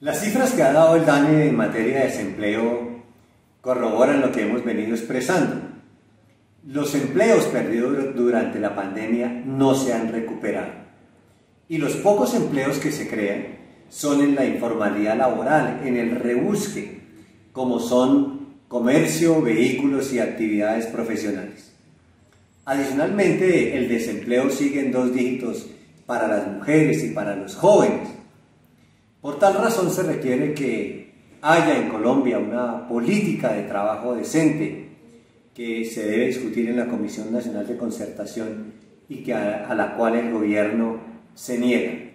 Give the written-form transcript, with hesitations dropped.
Las cifras que ha dado el DANE en materia de desempleo corroboran lo que hemos venido expresando. Los empleos perdidos durante la pandemia no se han recuperado y los pocos empleos que se crean son en la informalidad laboral, en el rebusque, como son comercio, vehículos y actividades profesionales. Adicionalmente, el desempleo sigue en 2 dígitos para las mujeres y para los jóvenes. Por tal razón se requiere que haya en Colombia una política de trabajo decente que se debe discutir en la Comisión Nacional de Concertación y a la cual el gobierno se niega.